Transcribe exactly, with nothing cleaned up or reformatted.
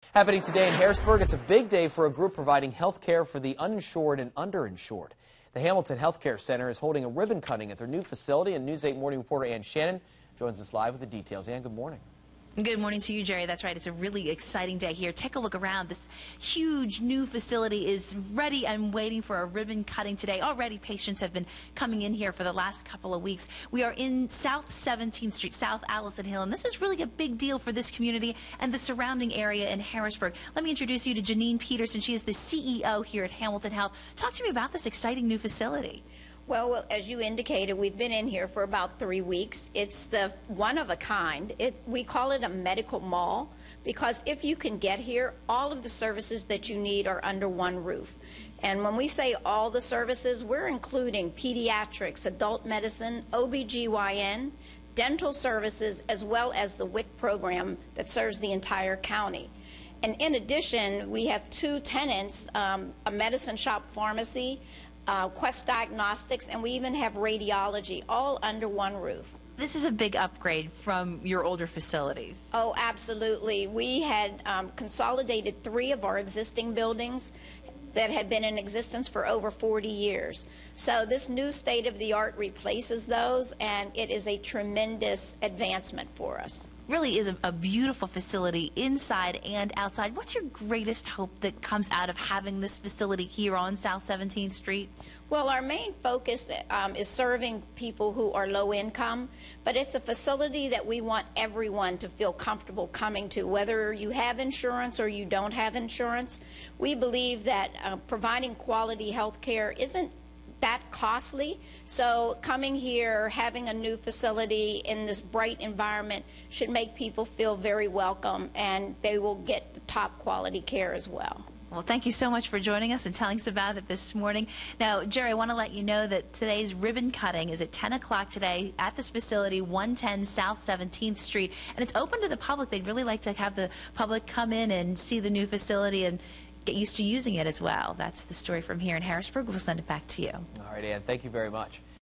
Happening today in Harrisburg, it's a big day for a group providing health care for the uninsured and underinsured. The Hamilton Health Care Center is holding a ribbon cutting at their new facility, and News eight morning reporter Ann Shannon joins us live with the details. Ann, good morning. Good morning to you, Jerry. That's right. It's a really exciting day here. Take a look around. This huge new facility is ready and waiting for a ribbon cutting today. Already patients have been coming in here for the last couple of weeks. We are in South seventeenth Street, South Allison Hill, and this is really a big deal for this community and the surrounding area in Harrisburg. Let me introduce you to Janine Peterson. She is the C E O here at Hamilton Health. Talk to me about this exciting new facility. Well, as you indicated, we've been in here for about three weeks. It's the one of a kind. It, we call it a medical mall because if you can get here, all of the services that you need are under one roof. And when we say all the services, we're including pediatrics, adult medicine, O B G Y N, dental services, as well as the W I C program that serves the entire county. And in addition, we have two tenants, um, a medicine shop pharmacy, Uh, Quest Diagnostics, and we even have radiology, all under one roof. This is a big upgrade from your older facilities. Oh, absolutely. We had um, consolidated three of our existing buildings that had been in existence for over forty years. So this new state-of-the-art replaces those, and it is a tremendous advancement for us. Really is a, a beautiful facility inside and outside. What's your greatest hope that comes out of having this facility here on South seventeenth Street? Well, our main focus um, is serving people who are low income, but it's a facility that we want everyone to feel comfortable coming to, whether you have insurance or you don't have insurance. We believe that uh, providing quality health care isn't that costly, so coming here, having a new facility in this bright environment should make people feel very welcome, and they will get the top quality care as well. Well, thank you so much for joining us and telling us about it this morning. Now, Jerry, I want to let you know that today's ribbon cutting is at ten o'clock today at this facility, one ten South seventeenth Street, and it's open to the public. They'd really like to have the public come in and see the new facility and get used to using it as well. That's the story from here in Harrisburg. We'll send it back to you. All right, Ann, thank you very much.